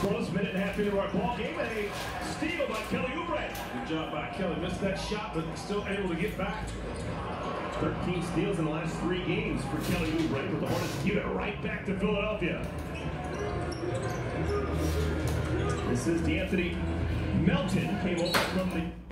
Scoreless, minute and a half into our ball game. A steal by Kelly Oubre. Good job by Kelly. Missed that shot, but still able to get back. 13 steals in the last 3 games for Kelly Oubre, with the Hornets give it right back to Philadelphia. This is D'Anthony Melton, came over from the